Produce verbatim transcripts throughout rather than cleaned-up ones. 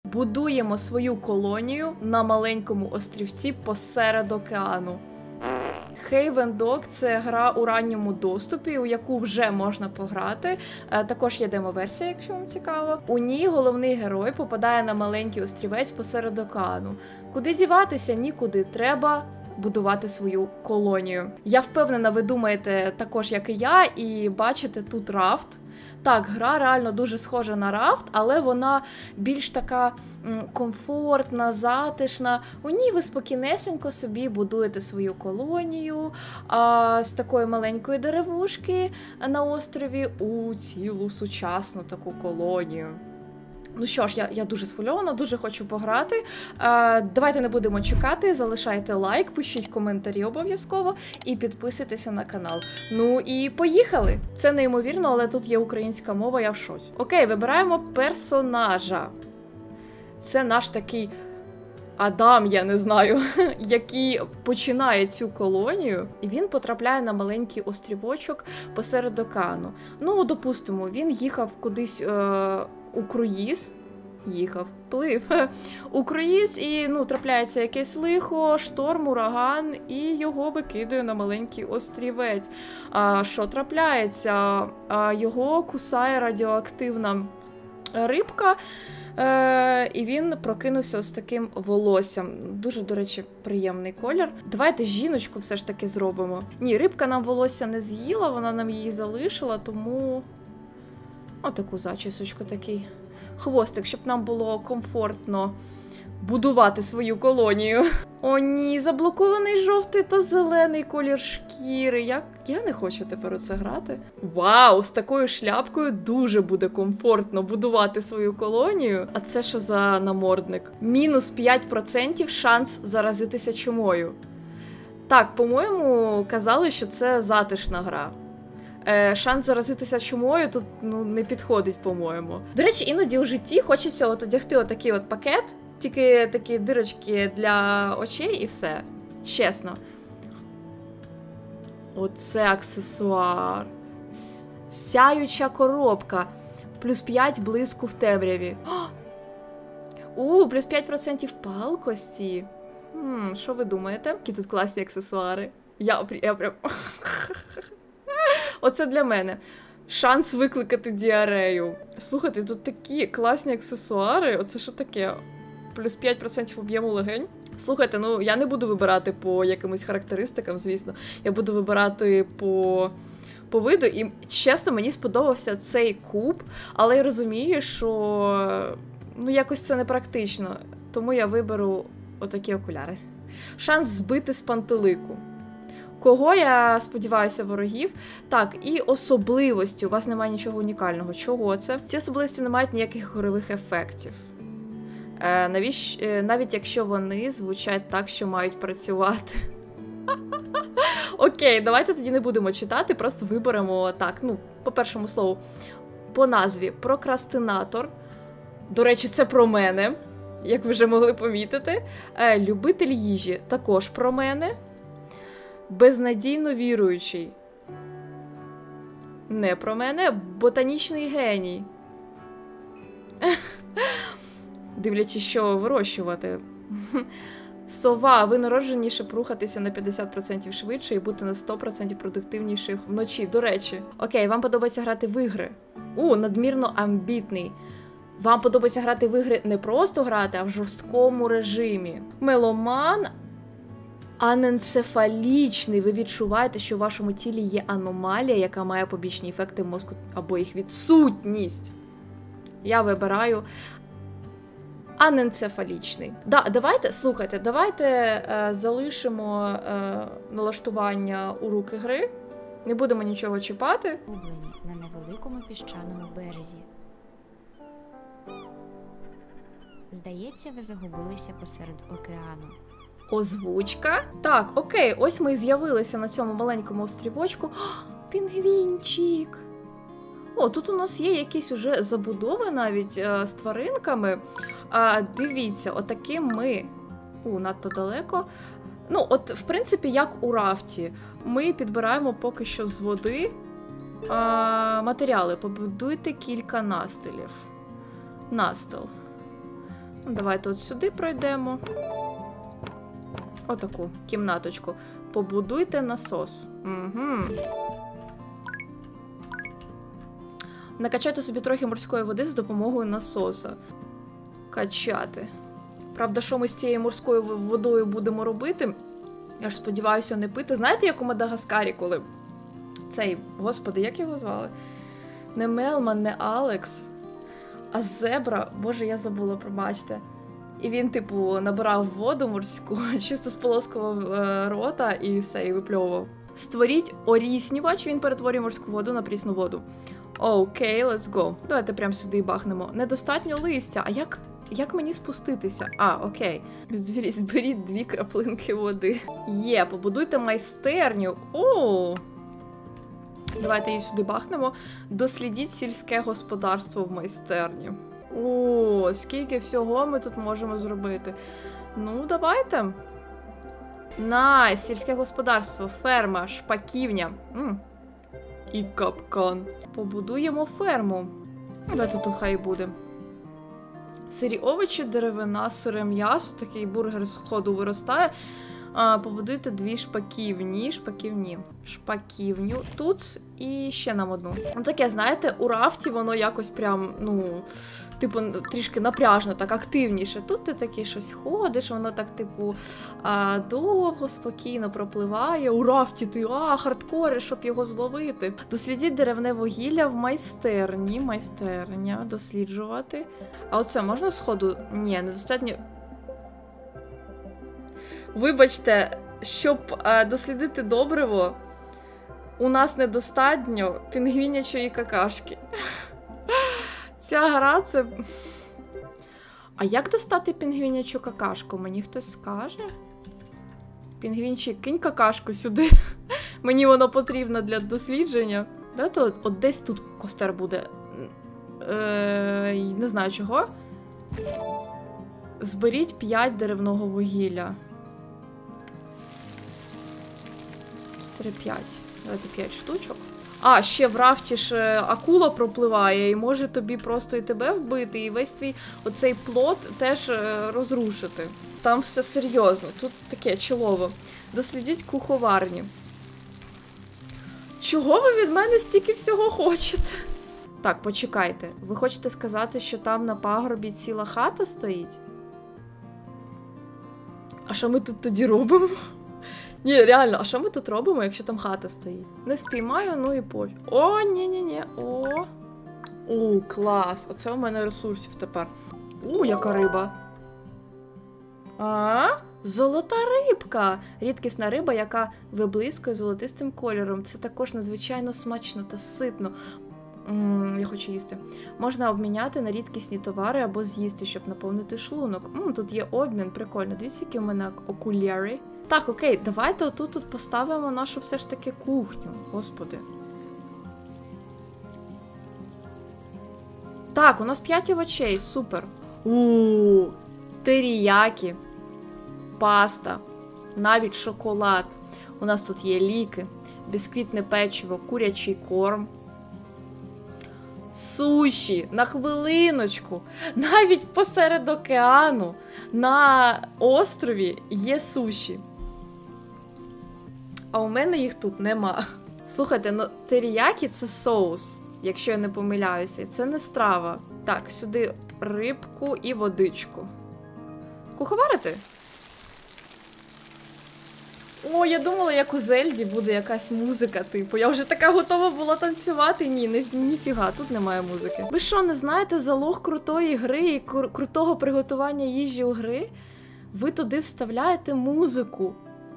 Будуємо свою колонію на маленькому острівці посеред океану. Haven Dog – це гра у ранньому доступі, у яку вже можна пограти. Також є демо-версія, якщо вам цікаво. У ній головний герой попадає на маленький острівець посеред океану. Куди діватися? Нікуди. Треба будувати свою колонію. Я впевнена, ви думаєте також, як і я, і бачите тут рафт. Так, гра реально дуже схожа на рафт, але вона більш така м, комфортна, затишна. У ній ви спокійнесенько собі будуєте свою колонію а, з такої маленької деревушки на острові у цілу сучасну таку колонію. Ну що ж, я, я дуже схвильована, дуже хочу пограти. Е, давайте не будемо чекати, залишайте лайк, пишіть коментарі обов'язково і підписуйтеся на канал. Ну і поїхали! Це неймовірно, але тут є українська мова, я в шоці. Окей, вибираємо персонажа. Це наш такий Адам, я не знаю, який починає цю колонію, і він потрапляє на маленький острівочок посеред океану. Ну, допустимо, він їхав кудись е, у круїз, їхав, плив, у круїз, і, ну, трапляється якесь лихо, шторм, ураган, і його викидає на маленький острівець. А що трапляється? А, його кусає радіоактивна рибка, Е, і він прокинувся з таким волоссям. Дуже, до речі, приємний колір. Давайте жіночку все ж таки зробимо. Ні, рибка нам волосся не з'їла, вона нам її залишила, тому отаку зачісочку, такий хвостик, щоб нам було комфортно будувати свою колонію. О ні, заблокований жовтий та зелений колір шкіри. Як я не хочу тепер у це грати. Вау, з такою шляпкою дуже буде комфортно будувати свою колонію. А це що за намордник? Мінус п'ять відсотків шанс заразитися чумою. Так, по-моєму, казали, що це затишна гра. Е, шанс заразитися чумою тут, ну, не підходить, по-моєму. До речі, іноді у житті хочеться от одягти отакий от пакет, тільки такі дирочки для очей і все. Чесно. Оце аксесуар. С сяюча коробка. Плюс п'ять блиску в темряві. У, плюс п'ять відсотків палкості. Хм, що ви думаєте? Які тут класні аксесуари. Я, я прям... Оце для мене. Шанс викликати діарею. Слухайте, тут такі класні аксесуари. Оце що таке? Плюс п'ять відсотків об'єму легень. Слухайте, ну я не буду вибирати по якимось характеристикам, звісно. Я буду вибирати по, по виду. І, чесно, мені сподобався цей куб, але я розумію, що ну якось це непрактично. Тому я виберу отакі окуляри. Шанс збити з пантелику. Кого, я сподіваюся, ворогів. Так, і особливості. У вас немає нічого унікального. Чого це? Ці особливості не мають ніяких горових ефектів. Е, навіщо, е, навіть якщо вони звучать так, що мають працювати. Окей, давайте тоді не будемо читати, просто виберемо так, ну, по першому слову. По назві прокрастинатор. До речі, це про мене, як ви вже могли помітити. Е, любитель їжі також про мене. Безнадійно віруючий. Не про мене. Ботанічний геній. Дивлячись, що вирощувати. Сова. Ви народжені, щоб рухатися на п'ятдесят відсотків швидше і бути на сто відсотків продуктивніших вночі. До речі. Окей, вам подобається грати в ігри? У, надмірно амбітний. Вам подобається грати в ігри не просто грати, а в жорсткому режимі. Меломан. Аненцефалічний. Ви відчуваєте, що в вашому тілі є аномалія, яка має побічні ефекти мозку або їх відсутність. Я вибираю аненцефалічний. Да, давайте, слухайте, давайте е, залишимо е, налаштування у руки гри. Не будемо нічого чіпати. Гублені на невеликому піщаному березі. Здається, ви загубилися посеред океану. Озвучка. Так, окей, ось ми і з'явилися на цьому маленькому острівочку. О, пінгвінчик! О, тут у нас є якісь уже забудови навіть е, з тваринками. А, дивіться, отаким ми... У, надто далеко. Ну, от, в принципі, як у рафті. Ми підбираємо поки що з води а, матеріали. Побудуйте кілька настилів. Настил. Давайте от сюди пройдемо. Отаку кімнаточку. Побудуйте насос. Угу. Накачайте собі трохи морської води з допомогою насоса. Качати. Правда, що ми з цією морською водою будемо робити? Я ж сподіваюся, не пити. Знаєте, як у Мадагаскарі, коли цей, господи, як його звали? Не Мелман, не Алекс, а зебра. Боже, я забула, пробачте. І він, типу, набирав воду морську, чисто сполоскував е, рота і все, і випльовував. Створіть оріснювач, він перетворює морську воду на прісну воду. Окей, let's go. Давайте прямо сюди бахнемо. Недостатньо листя. А як, як мені спуститися? А, окей. Зберіть, зберіть дві краплинки води. Є, побудуйте майстерню. О! Давайте її сюди бахнемо. Дослідіть сільське господарство в майстерні. О, скільки всього ми тут можемо зробити. Ну, давайте. Найс, сільське господарство, ферма, шпаківня. М. І капкан. Побудуємо ферму. Давайте тут хай буде. Сирі овочі, деревина, сире м'ясо, такий бургер з ходу виростає. А, побудуйте дві шпаківні, шпаківні, шпаківню тут і ще нам одну. Ну таке, знаєте, у рафті воно якось прям, ну, типу, трішки напряжно, так активніше. Тут ти такий щось ходиш, воно так, типу, а, довго, спокійно пропливає. У рафті ти, а, хардкори, щоб його зловити. Дослідіть деревне вугілля в майстерні, майстерня, досліджувати. А оце можна сходу? Ні, недостатньо. Вибачте, щоб е, дослідити добриво, у нас недостатньо пінгвінячої какашки. Ця гра це... А як достати пінгвінячу какашку? Мені хтось скаже? Пінгвінчик, кинь какашку сюди. Мені воно потрібно для дослідження. Давайте от, от десь тут костер буде. Е, не знаю чого. Зберіть п'ять деревного вугілля. п'ять. Давайте п'ять штучок. А, ще в рафті ж акула пропливає і може тобі просто і тебе вбити, і весь твій оцей плот теж розрушити. Там все серйозно. Тут таке чолово. Дослідіть куховарні. Чого ви від мене стільки всього хочете? Так, почекайте. Ви хочете сказати, що там на пагорбі ціла хата стоїть? А що ми тут тоді робимо? Ні, реально, а що ми тут робимо, якщо там хата стоїть? Не спіймаю, ну і пофіг. О, ні-ні-ні, о. У, клас. Оце у мене ресурсів тепер. У, яка риба. А? Золота рибка. Рідкісна риба, яка виблискує золотистим кольором. Це також надзвичайно смачно та ситно. Ммм, я хочу їсти. Можна обміняти на рідкісні товари або з'їсти, щоб наповнити шлунок. Ммм, тут є обмін, прикольно. Дивіться, які у мене окуляри. Так, окей, давайте отут тут поставимо нашу все ж таки кухню. Господи. Так, у нас п'ять овочей, супер. Ууу, теріякі, паста, навіть шоколад. У нас тут є ліки, бісквітне печиво, курячий корм. Суші, на хвилиночку. Навіть посеред океану на острові є суші. А у мене їх тут нема. Слухайте, ну теріякі це соус, якщо я не помиляюся. Це не страва. Так, сюди рибку і водичку. Куховарити? О, я думала, як у Зельді буде якась музика, типу. Я вже така готова була танцювати. Ні, ні, ніфіга, тут немає музики. Ви що, не знаєте залог крутої гри і кру- крутого приготування їжі у гри? Ви туди вставляєте музику.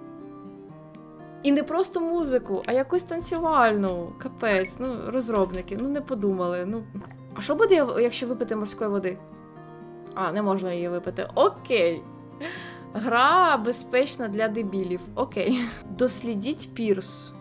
І не просто музику, а якусь танцювальну. Капець, ну, розробники, ну не подумали. Ну. А що буде, якщо випити морської води? А, не можна її випити. Окей. Гра безпечна для дебілів. Окей. Дослідіть пірс.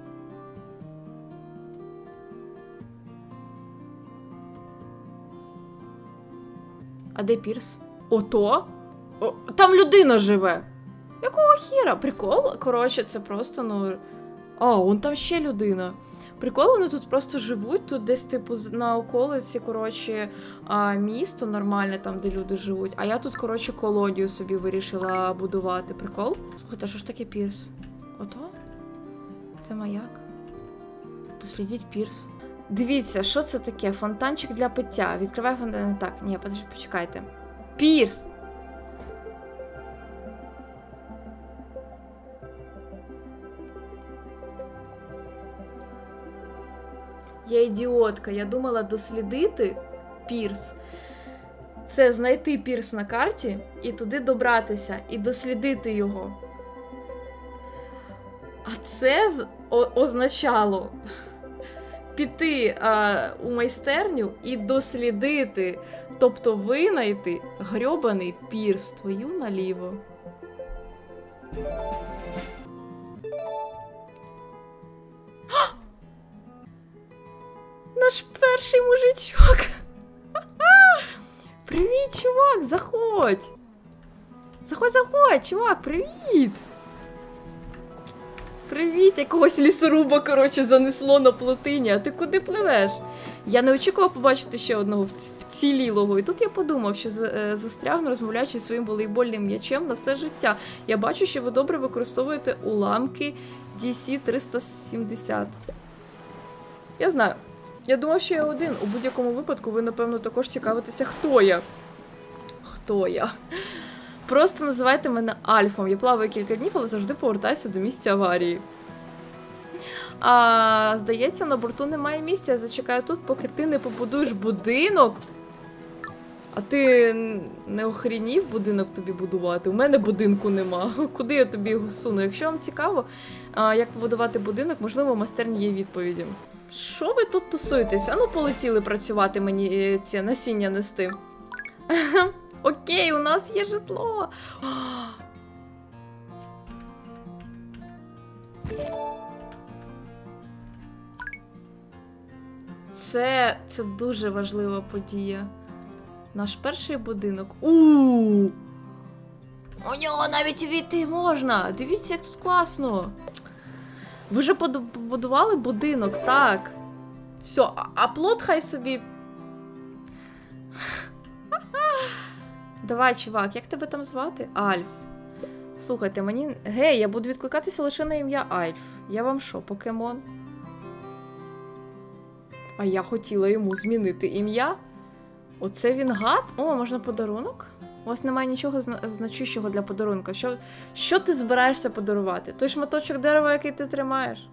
А де пірс? Ото? О, там людина живе. Якого хіра? Прикол? Коротше, це просто, ну... А, вон там ще людина. Прикол, вони тут просто живуть, тут десь, типу, на околиці, коротше, місто нормальне, там, де люди живуть. А я тут, коротше, колонію собі вирішила будувати. Прикол? Слухайте, а що ж таке пірс? Ото? Це маяк. Дослідіть пірс. Дивіться, що це таке? Фонтанчик для пиття. Відкривай фонтан. Так, ні, почекайте. Пірс! Я ідіотка, я думала дослідити пірс. Це знайти пірс на карті і туди добратися, і дослідити його. А це означало піти а, у майстерню і дослідити, тобто винайти грьобаний пірс, твою наліво. Наш перший мужичок. Привіт, чувак, заходь. Заходь, заходь, чувак, привіт. Привіт, якогось лісоруба, коротше, занесло на плотині. А ти куди пливеш? Я не очікував побачити ще одного вцілілого. І тут я подумав, що застрягну, розмовляючи зі своїм волейбольним м'ячем на все життя. Я бачу, що ви добре використовуєте уламки ді сі триста сімдесят. Я знаю. Я думав, що я один. У будь-якому випадку ви, напевно, також цікавитеся, хто я. Хто я? Просто називайте мене Альфом. Я плаваю кілька днів, але завжди повертаюся до місця аварії. А, здається, на борту немає місця. Я зачекаю тут, поки ти не побудуєш будинок. А ти не охренів будинок тобі будувати? У мене будинку нема. Куди я тобі його суну? Якщо вам цікаво, а, як побудувати будинок, можливо, в майстерні є відповіді. Що ви тут тусуєтесь? А ну полетіли працювати мені ці насіння нести. Окей, у нас є житло. Це, це дуже важлива подія. Наш перший будинок. У-у-у! У нього навіть війти можна. Дивіться, як тут класно. Ви вже побудували будинок, так. Все, а, а плот хай собі. Давай, чувак, як тебе там звати? Альф. Слухайте, мені... Гей, я буду відкликатися лише на ім'я Альф. Я вам що, покемон? А я хотіла йому змінити ім'я. Оце він гад? О, можна подарунок? У вас немає нічого зна... значущого для подарунка. Що... Що ти збираєшся подарувати? Той шматочок дерева, який ти тримаєш?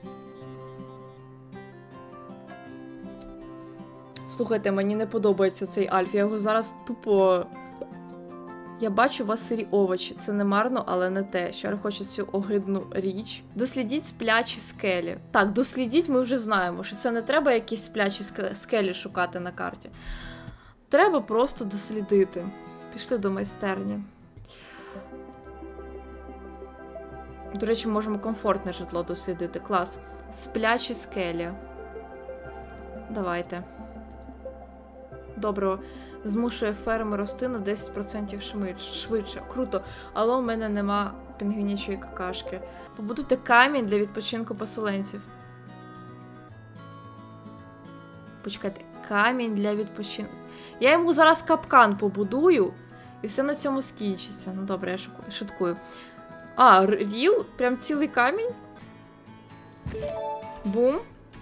Слухайте, мені не подобається цей Альф. Я його зараз тупо... Я бачу у вас сирі овочі. Це не марно, але не те. Що хочу цю огидну річ. Дослідіть сплячі скелі. Так, дослідіть ми вже знаємо, що це не треба якісь сплячі скелі шукати на карті. Треба просто дослідити. Пішли до майстерні. До речі, можемо комфортне житло дослідити. Клас. Сплячі скелі. Давайте. Добре. Змушує ферми рости на десять відсотків швидше. Круто. Але у мене нема пінгвінячої какашки. Побудуйте камінь для відпочинку поселенців. Почекайте. Камінь для відпочинку. Я йому зараз капкан побудую, і все на цьому скінчиться. Ну добре, я шуткую. А, ріл? Прям цілий камінь? Бум.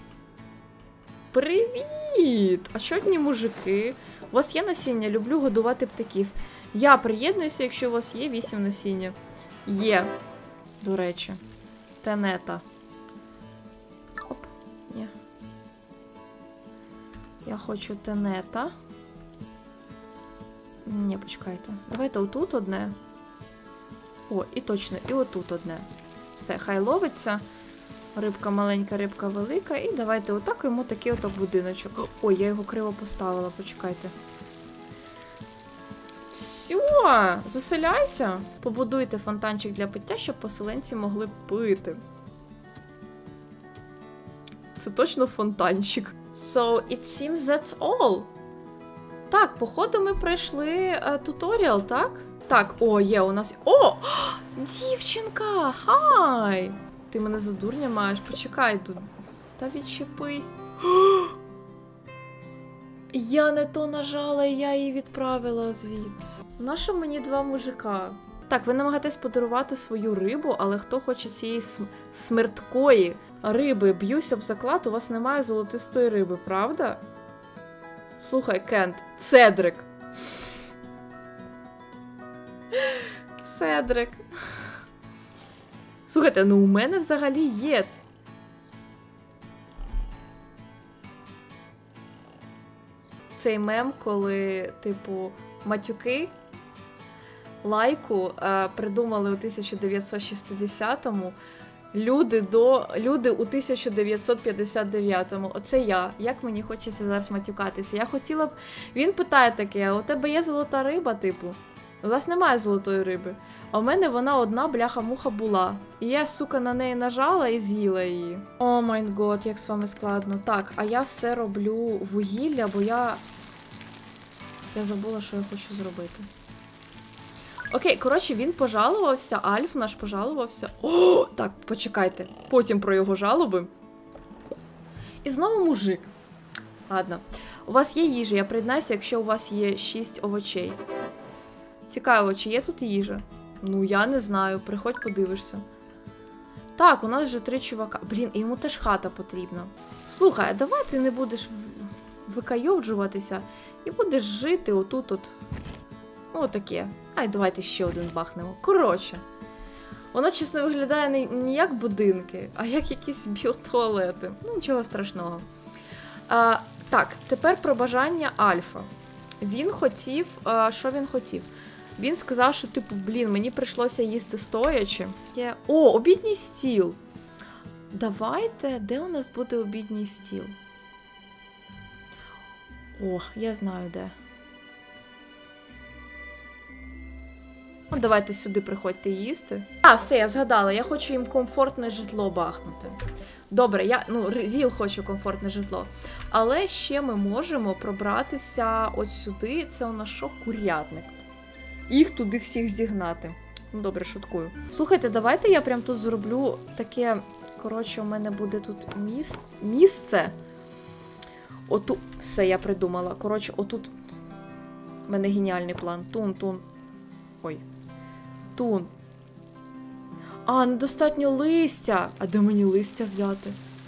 Привіт! А що одні мужики? У вас є насіння? Люблю годувати птахів. Я приєднуюся, якщо у вас є вісім насіння. Є. До речі. Тенета. Оп. Ні. Я хочу тенета. Ні, почекайте. Давайте отут одне. О, і точно, і отут одне. Все, хай ловиться. Рибка маленька, рибка велика. І давайте отак йому такий отак будиночок. Ой, я його криво поставила, почекайте. Все, заселяйся. Побудуйте фонтанчик для пиття, щоб поселенці могли пити. Це точно фонтанчик. So, it seems that's all. Так, походу ми пройшли е, туторіал, так? Так, о, є у нас... О! Дівчинка! Хай! Ти мене за дурня маєш? Почекай тут. Та відчепись. Я не то нажала, і я її відправила звідси. Нащо мені два мужика? Так, ви намагаєтесь подарувати свою рибу, але хто хоче цієї см... смерткої риби? Б'юсь об заклад, у вас немає золотистої риби, правда? Слухай, Кент, Цедрик. Цедрик. Слухайте, ну у мене взагалі є. Цей мем, коли, типу, матюки лайку е, придумали у тисяча дев'ятсот шістдесятому, люди, до, люди у тисяча дев'ятсот п'ятдесят дев'ятому. Оце я. Як мені хочеться зараз матюкатися. Я хотіла б... Він питає таке, у тебе є золота риба, типу? У вас немає золотої риби. А в мене вона одна бляха-муха була. І я, сука, на неї нажала і з'їла її. О май год, як з вами складно. Так, а я все роблю вугілля, бо я... Я забула, що я хочу зробити. Окей, коротше, він пожалувався, Альф наш пожалувався. О, так, почекайте. Потім про його жалоби. І знову мужик. Ладно. У вас є їжа, я приєднаюся, якщо у вас є шість овочей. Цікаво, чи є тут їжа? Ну, я не знаю, приходь подивишся. Так, у нас вже три чувака. Блін, і йому теж хата потрібна. Слухай, а давай ти не будеш викайовджуватися і будеш жити отут от. Ну, таке. Ай, давайте ще один бахнемо. Коротше. Воно, чесно, виглядає не, не як будинки, а як якісь біотуалети. Ну, нічого страшного. А, так, тепер про бажання Альфа. Він хотів... А, що він хотів? Він сказав, що, типу, блін, мені прийшлося їсти стоячи. Є... О, обідній стіл. Давайте, де у нас буде обідній стіл? О, я знаю, де. Ну, давайте сюди приходьте їсти. А, все, я згадала, я хочу їм комфортне житло бахнути. Добре, я, ну, Ріл хочу комфортне житло. Але ще ми можемо пробратися от сюди. Це у нас що? Курятник. Їх туди всіх зігнати. Ну, добре, шуткую. Слухайте, давайте я прям тут зроблю таке, коротше, у мене буде тут міс... місце. Отут, все, я придумала. Коротше, отут у мене геніальний план. Тун, тун. Ой. Тун. А, недостатньо листя. А де мені листя взяти?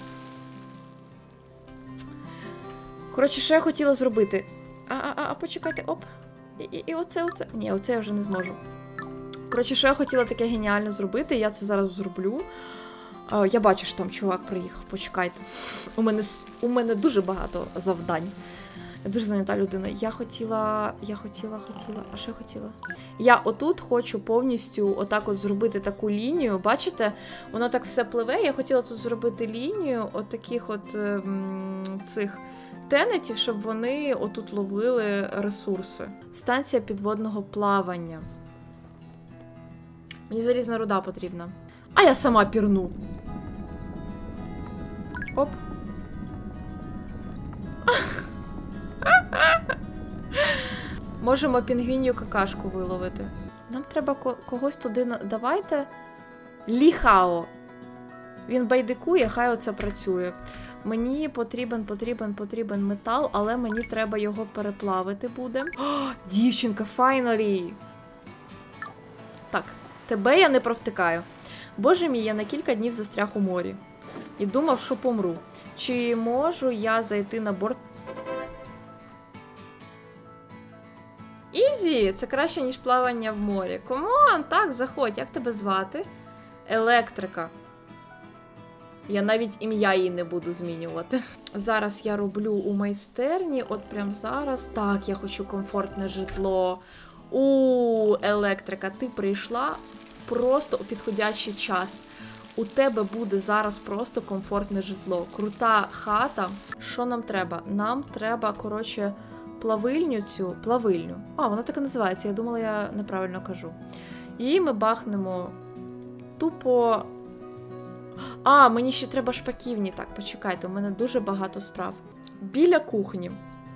Коротше, що я хотіла зробити? А, а, а, почекайте, оп. І, і, і оце, оце. Ні, оце я вже не зможу. Коротше, що я хотіла таке геніально зробити, я це зараз зроблю. А, я бачу, що там чувак приїхав, почекайте. У мене, у мене дуже багато завдань. Я дуже зайнята людина. Я хотіла, я хотіла, хотіла, а що я хотіла? Я отут хочу повністю отак от зробити таку лінію. Бачите? Воно так все пливе. Я хотіла тут зробити лінію от таких от ем, цих тенетів, щоб вони отут ловили ресурси. Станція підводного плавання. Мені залізна руда потрібна. А я сама пірну. Оп. Можемо пінгвінію какашку виловити. Нам треба ко когось туди... На... Давайте... Ліхао. Він байдикує, хай оце працює. Мені потрібен, потрібен, потрібен метал, але мені треба його переплавити буде. О, дівчинка, finally! Так, тебе я не провтикаю. Боже мій, я на кілька днів застряг у морі. І думав, що помру. Чи можу я зайти на борт? Ізі! Це краще, ніж плавання в морі. Комон, так, заходь. Як тебе звати? Електрика. Я навіть ім'я її не буду змінювати. Зараз я роблю у майстерні, от прям зараз. Так, я хочу комфортне житло. У, електрика, ти прийшла просто у підходящий час. У тебе буде зараз просто комфортне житло. Крута хата. Що нам треба? Нам треба, коротше, плавильню цю. Плавильню. А, вона так і називається. Я думала, я неправильно кажу. Її ми бахнемо тупо... А, мені ще треба шпаківні. Так, почекайте, у мене дуже багато справ. Біля кухні.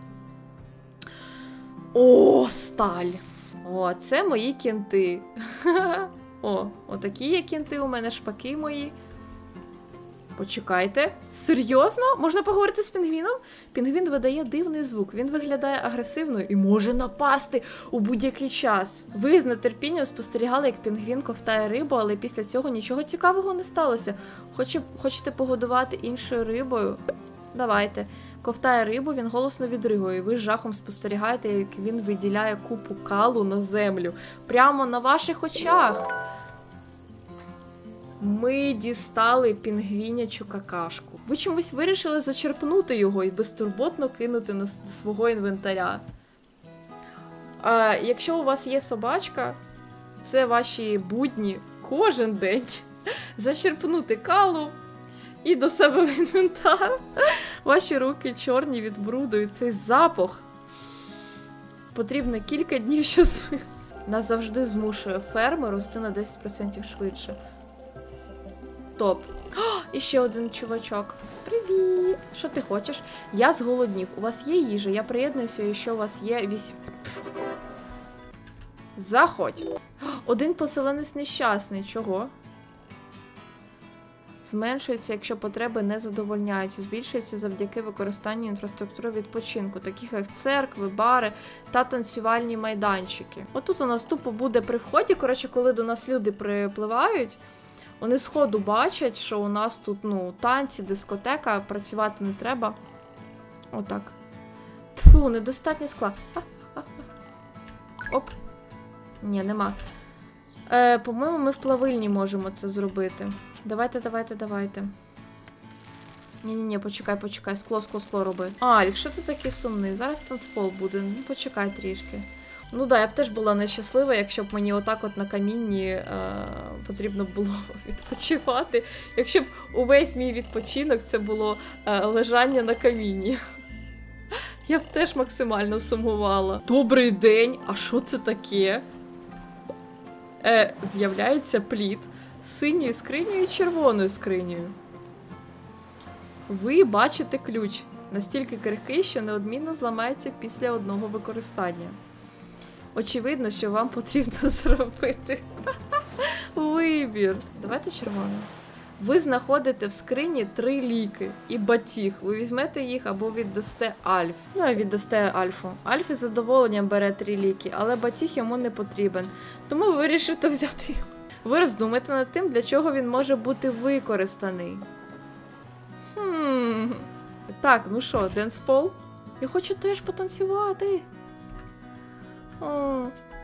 О, сталь! О, це мої кінти. О, отакі є кінти у мене, шпаки мої. Почекайте. Серйозно? Можна поговорити з пінгвіном? Пінгвін видає дивний звук. Він виглядає агресивною і може напасти у будь-який час. Ви з нетерпінням спостерігали, як пінгвін ковтає рибу, але після цього нічого цікавого не сталося. Хоче, хочете погодувати іншою рибою? Давайте. Ковтає рибу, він голосно відригує. Ви з жахом спостерігаєте, як він виділяє купу калу на землю. Прямо на ваших очах. Ми дістали пінгвінячу какашку. Ви чомусь вирішили зачерпнути його і безтурботно кинути на свого інвентаря. А якщо у вас є собачка, це ваші будні кожен день зачерпнути калу і до себе в інвентар. Ваші руки чорні від бруду і цей запах. Потрібно кілька днів, що звикнути. Нас завжди змушує ферми рости на десять відсотків швидше. Топ. О, і ще один чувачок. Привіт! Що ти хочеш? Я зголоднів. У вас є їжа? Я приєднуюся, якщо у вас є вісім... Заходь. Один поселенець нещасний. Чого? Зменшується, якщо потреби не задовольняються. Збільшується завдяки використанню інфраструктури відпочинку, таких як церкви, бари та танцювальні майданчики. Отут у нас тупо буде при вході, коротше, коли до нас люди припливають, вони сходу бачать, що у нас тут, ну, танці, дискотека, працювати не треба. Отак. Тьфу, недостатньо скла. Оп. Ні, нема. Е, по-моєму, ми в плавильні можемо це зробити. Давайте, давайте, давайте. Ні-ні-ні, почекай, почекай. Скло, скло, скло роби. Альф, що ти такий сумний? Зараз танцпол буде. Ну, почекай трішки. Ну да, я б теж була нещаслива, якщо б мені отак от на камінні е, потрібно було відпочивати. Якщо б увесь мій відпочинок це було е, лежання на камінні. Я б теж максимально сумувала. Добрий день! А що це таке? Е, з'являється плід з синьою скринею і червоною скринею. Ви бачите ключ. Настільки крихкий, що неодмінно зламається після одного використання. Очевидно, що вам потрібно зробити вибір. Давайте червону. Ви знаходите в скрині три ліки і батіг. Ви візьмете їх або віддасте Альф. Ну, а віддасте Альфу. Альф із задоволенням бере три ліки, але батіг йому не потрібен. Тому ви вирішите взяти його. Ви роздумайте над тим, для чого він може бути використаний. Хм. Так, ну що, денспол? Я хочу теж потанцювати. О.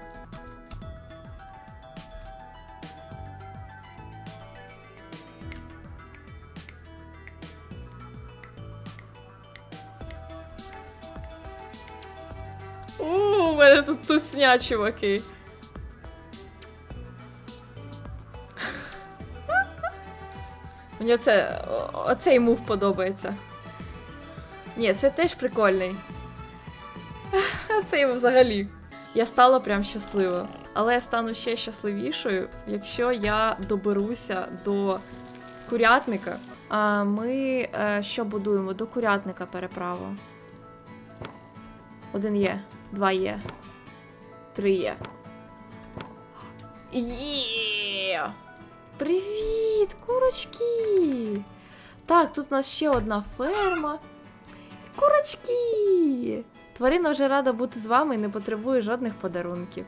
У мене тут тусня, чуваки. Мені оце, оцей мув подобається. Ні, це теж прикольний. Це взагалі. Я стала прям щаслива. Але я стану ще щасливішою, якщо я доберуся до курятника. А ми е, що будуємо? До курятника переправу. Один є, два є, три є. Є! Привіт, курочки! Так, тут у нас ще одна ферма. Курочки! Тварина вже рада бути з вами і не потребує жодних подарунків.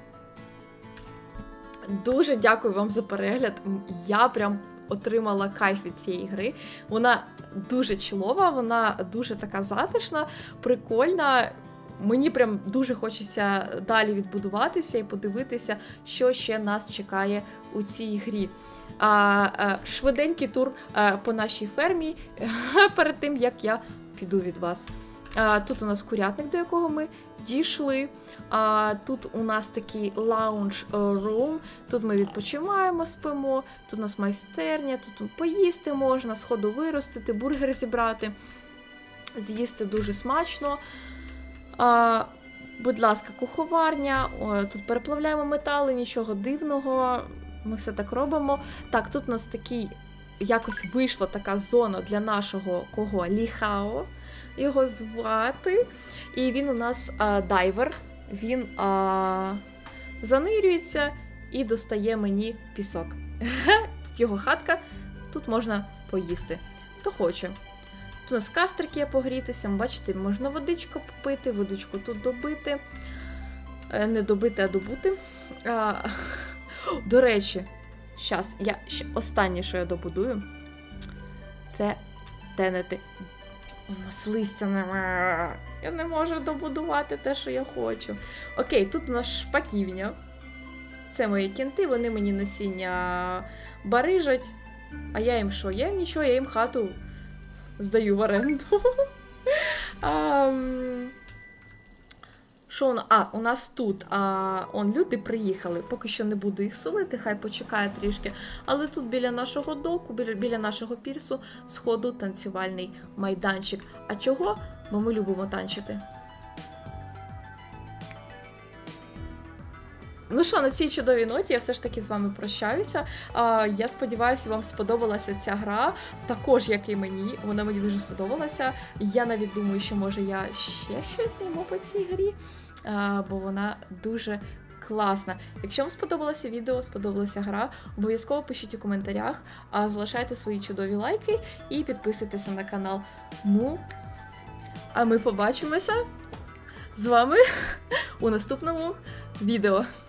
Дуже дякую вам за перегляд. Я прям отримала кайф від цієї гри. Вона дуже чилова, вона дуже така затишна, прикольна. Мені прям дуже хочеться далі відбудуватися і подивитися, що ще нас чекає у цій грі. А, а, швиденький тур а, по нашій фермі перед тим, як я піду від вас. А, тут у нас курятник, до якого ми дійшли. А, тут у нас такий лаунж-рум. Тут ми відпочиваємо, спимо. Тут у нас майстерня, тут поїсти можна, сходу виростити, бургери зібрати. З'їсти дуже смачно. А, будь ласка, куховарня. О, тут переплавляємо метали, нічого дивного. Ми все так робимо. Так, тут у нас такий, якось вийшла така зона для нашого кого? Ліхао. Його звати. І він у нас а, дайвер. Він а, занирюється і достає мені пісок. Тут його хатка. Тут можна поїсти. то хоче. Тут у нас кастрик є погрітися, бачите, можна водичку попити, водичку тут добити. Не добити, а добути. А, до речі, зараз, я ще останнє, що я добудую, це тенети. У нас листя немає. Я не можу добудувати те, що я хочу. Окей, тут у нас шпаківня. Це мої кінти, вони мені насіння барижать. А я їм що? Я їм нічого, я їм хату здаю в оренду. а, Що воно? А, у нас тут, а, он, люди приїхали, поки що не буду їх селити, хай почекає трішки. Але тут біля нашого доку, біля, біля нашого пірсу, сходу танцювальний майданчик. А чого? Бо ми любимо танчити. Ну що, на цій чудовій ноті я все ж таки з вами прощаюся. А, я сподіваюся, вам сподобалася ця гра, також, як і мені. Вона мені дуже сподобалася. Я навіть думаю, що може я ще щось зніму по цій грі, а, бо вона дуже класна. Якщо вам сподобалося відео, сподобалася гра, обов'язково пишіть у коментарях, а залишайте свої чудові лайки і підписуйтеся на канал. Ну, а ми побачимося з вами у наступному відео.